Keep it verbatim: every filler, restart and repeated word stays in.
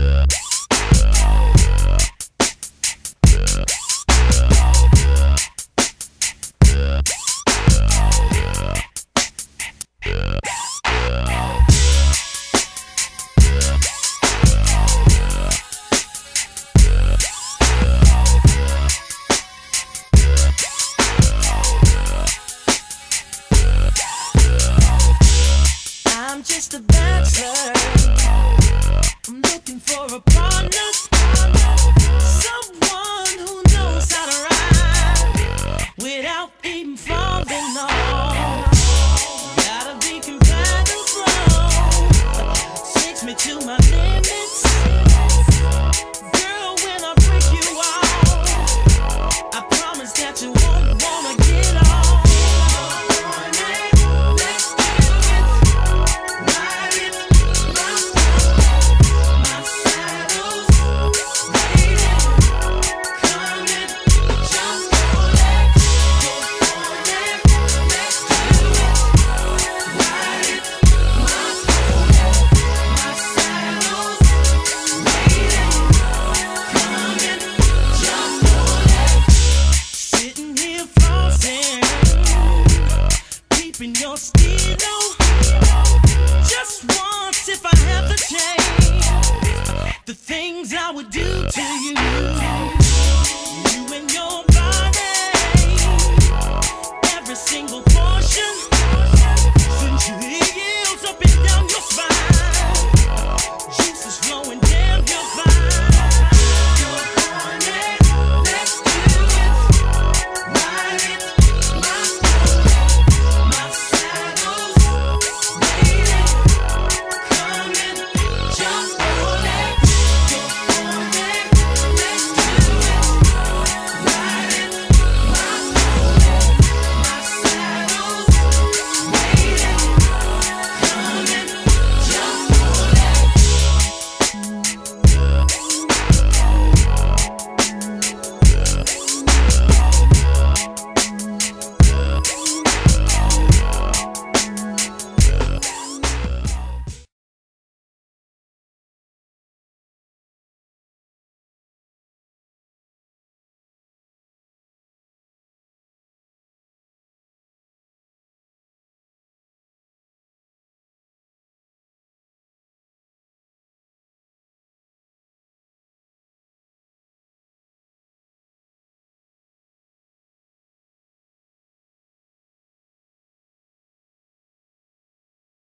Just a bachelor. I'm looking for a partner, someone who knows how to ride without even falling off. Gotta be compatible, takes me to my limits. Girl, when I break you off, I promise that you won't wanna get off. Your stilo, just once if I have the chance, the things I would do to you.